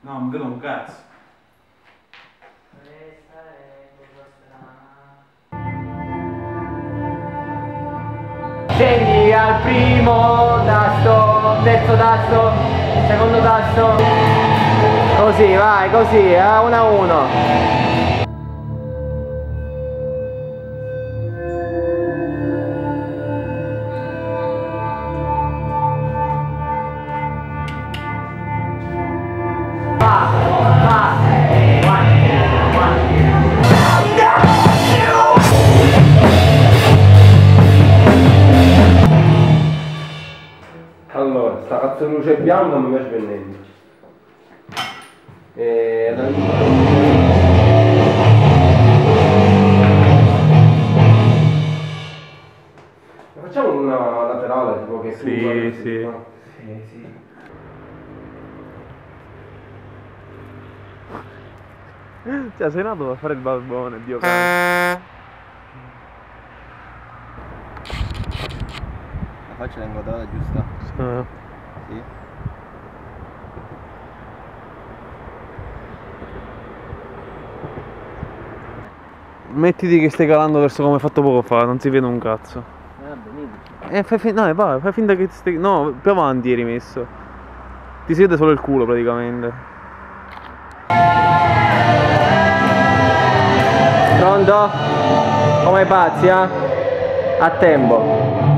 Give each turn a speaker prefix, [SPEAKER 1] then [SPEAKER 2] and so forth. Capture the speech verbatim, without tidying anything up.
[SPEAKER 1] No, non vedo un cazzo.
[SPEAKER 2] Scendi al primo tasto, terzo tasto, secondo tasto. Così, vai, così, a uno a uno.
[SPEAKER 3] Allora, sta cazzo di luce bianca non mi piace per niente. E... Facciamo una laterale tipo che
[SPEAKER 1] Sì,
[SPEAKER 3] tu,
[SPEAKER 1] sì.
[SPEAKER 3] no? Sì, sì.
[SPEAKER 1] Cioè, sei nato a fare il barbone, Dio caro.
[SPEAKER 4] La faccia è inquadrata giusta?
[SPEAKER 1] Ah.
[SPEAKER 4] Sì.
[SPEAKER 1] Mettiti che stai calando verso come hai fatto poco fa, non si vede un cazzo.
[SPEAKER 2] Eh, benissimo.
[SPEAKER 1] Eh, fai, fi- no, vai, fai finta che ti stai... No, più avanti eri messo. Ti si vede solo il culo praticamente.
[SPEAKER 2] Pronto? Come pazzi, eh? A tempo.